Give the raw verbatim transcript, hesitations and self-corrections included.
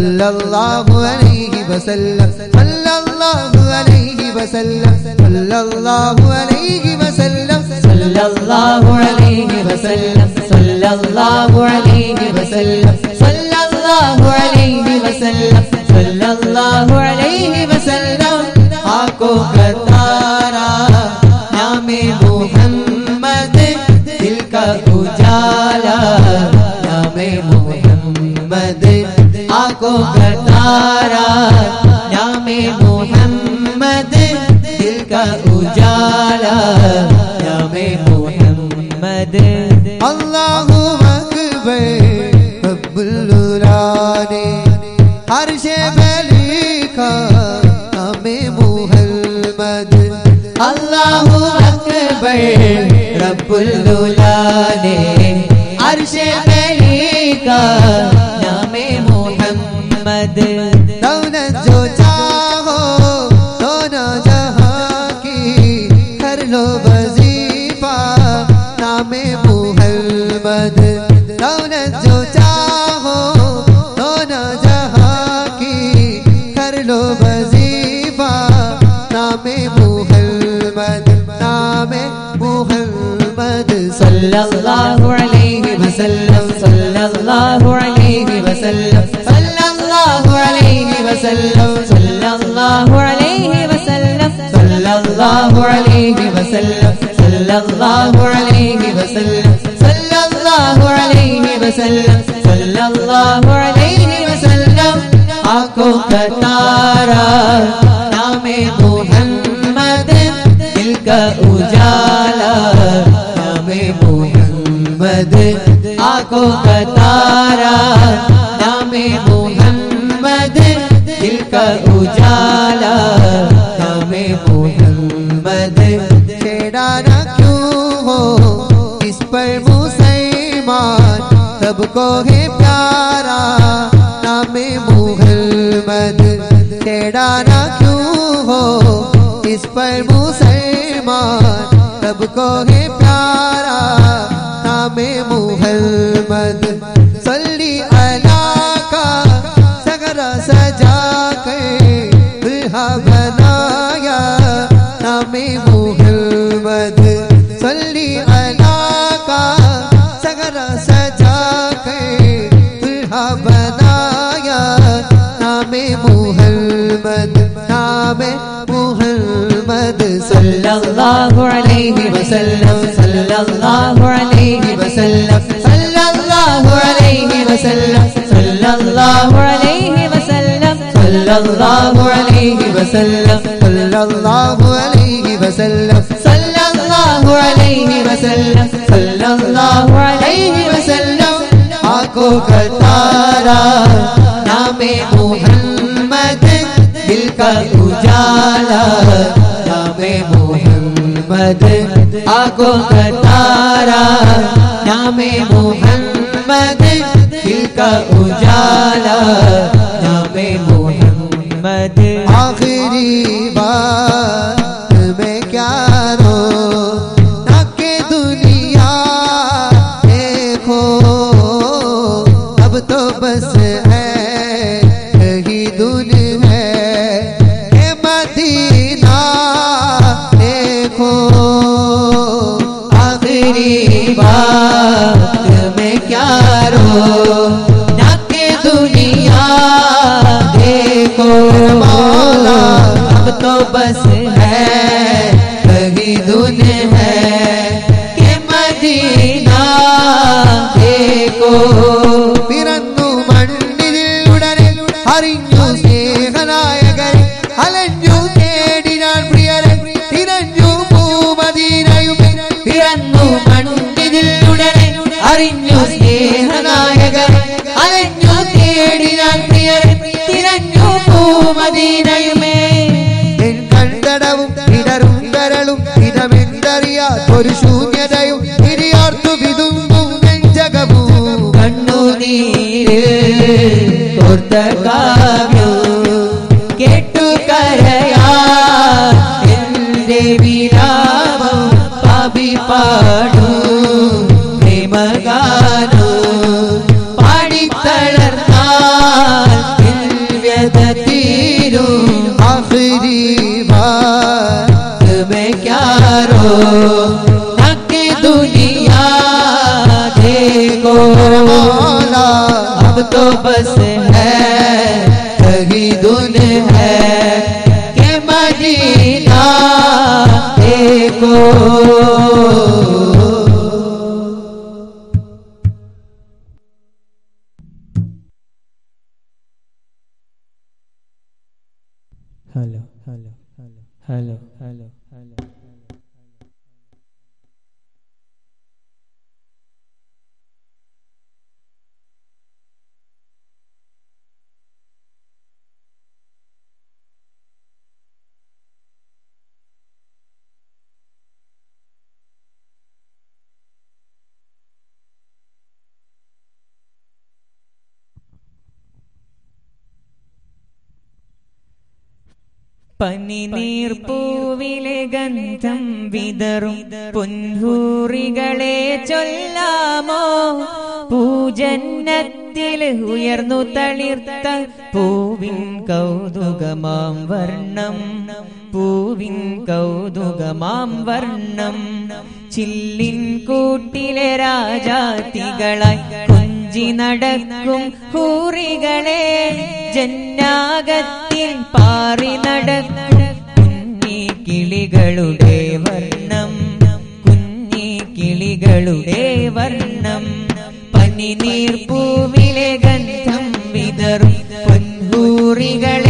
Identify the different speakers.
Speaker 1: സല്ലല്ലാഹു അലൈഹി വസല്ലം സല്ലല്ലാഹു അലൈഹി വസല്ലം സല്ലല്ലാഹു അലൈഹി വസല്ലം
Speaker 2: സല്ലല്ലാഹു അലൈഹി വസല്ലം സല്ലല്ലാഹു അലൈഹി വസല്ലം സല്ലല്ലാഹു അലൈഹി വസല്ലം സല്ലല്ലാഹു അലൈഹി വസല്ലം ആകോ കതാരാ നാമേ മുഹമ്മദ് ദിൽ का उजाला नामे मोहम्मद आंखों का तारा नामे मोहम्मद दिल का उजाला नामे मोहम्मद
Speaker 1: अल्लाहु अकबर रब्बुल आलाने अर्शे पे लिखा नामे मोहम्मद
Speaker 2: अल्लाहु अकबर रब्बुल आलाने अर्शे पे लिखा नामे मोहम्मद
Speaker 1: दौलत जो चाहो दोनों जहां की कर लो वजीफा नामे मोहम्मद दौलत जो चाहो दोनों जहां की कर लो वजीफा नामे मोहम्मद नामे मोहम्मद
Speaker 2: सल्लल्लाहु अलैहि वसल्लम सल्लल्लाहु अलैहि वसल्लम सल्लल्लाहु अलैहि वसल्लम सल्लल्लाहु अलैहि वसल्लम सल्लल्लाहु अलैहि वसल्लम सल्लल्लाहु अलैहि वसल्लम सल्लल्लाहु अलैहि वसल्लम सल्लल्लाहु अलैहि वसल्लम आंखों का तारा नामे मोहम्मद दिल का उजाला नामे मोहम्मद आंखों का तारा नामे मोहम्मद दिल का उजाला नामे मोहम्मद
Speaker 1: छेड़ा ना क्यों हो इस पर मुसलमान सबको है प्यारा नामे मोहम्मद छेड़ा ना क्यों हो इस पर मुसलमान सबको है प्यारा नामे मोहम्मद सल्ली अला का सगरा सजा के दुल्हा बनाया नामे मोहम्मद सल्ली अला का सगरा सजा के दुल्हा बनाया नामे मोहम्मद नामे मोहम्मद
Speaker 2: सल्लल्लाहु अलैहि वसल्लम सल्लल्लाहु अलैहि वसल्लम सल्लल्लाहु अलैहि वसल्लम सल्लल्लाहु अलैहि वसल्लम सल्लल्लाहु अलैहि वसल्लम
Speaker 1: सल्लल्लाहु अलैहि वसल्लम
Speaker 2: सल्लल्लाहु अलैहि वसल्लम सल्लल्लाहु अलैहि वसल्लम आंखों का तारा नामे मोहम्मद दिल का उजाला नामे मोहम्मद आंखों का तारा नामे मोहम्मद दिल का उजाला नामे मोहम्मद
Speaker 1: आखिरी बात में क्या रो ताकि दुनिया देखो अब तो बस है यही दुन है ये मदीना देखो
Speaker 2: आखिरी बात में क्या रो ना के दुनिया देखो
Speaker 1: मौला
Speaker 2: अब तो बस है कहीं दुन है कि मदीना देखो
Speaker 1: പിറന്നു മണ്ണിലുടനെ അറിഞ്ഞു സ്നേഹനായകരെ അലഞ്ഞു തേടിനാൻ പ്രിയരെ തിരഞ്ഞു പൂമദീനയുമേ
Speaker 2: പിറന്നു മണ്ണിലുടനെ അറിഞ്ഞു സ്നേഹനായകർ അലഞ്ഞു തേടിനാൻ പ്രിയരെ തിരഞ്ഞു പൂമദീനയുമേ
Speaker 1: എൻ കണ്ടടവും ഇടറും കരളും ഇതമെന്തറിയാത്തൊരു ശൂന്യതയും ഇരിയാർത്തു വിതുമ്പും നെഞ്ചകവും
Speaker 2: കണ്ണുനീര് കോർത്ത കാവ്യം കേട്ടു കരയാൻ എന്റെ വിരാമം പാപി പാടൂ പ്രേമഗാനം പാടിത്തളർന്നാൽ ताकि दुनिया देखो
Speaker 1: मौला
Speaker 2: अब तो बस है कहीं दुन है के मदीना देखो। Hello hello hello hello hello hello പനിനീർ പൂവിലെ ഗന്ധം വിതറും പൊൻഹൂറികളെ ചൊല്ലാമോ പൂജന്നത്തിൽ ഉയർന്നു തളിർത്ത പൂവിൻ കൗതുകമാം വർണ്ണം പൂവിൻ കൗതുകമാം വർണ്ണം ചില്ലിൻ കൂട്ടിലെ രാജാത്തികളായി കൊഞ്ചി നടക്കും ഹൂറികളെ ജന്നാകത്തിൽ പാറി നടക്കും കുഞ്ഞി കിളികളുടെ വർണ്ണം കുഞ്ഞി കിളികളുടെ വർണ്ണം പനിനീർ പൂവിലെ ഗന്ധം വിതറും പൊൻഹൂറികളെ